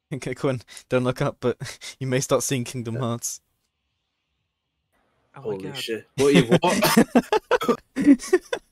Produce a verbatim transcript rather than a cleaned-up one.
Okay, Quinn, don't look up, but you may start seeing Kingdom Hearts. Oh my Holy god. shit. What you what?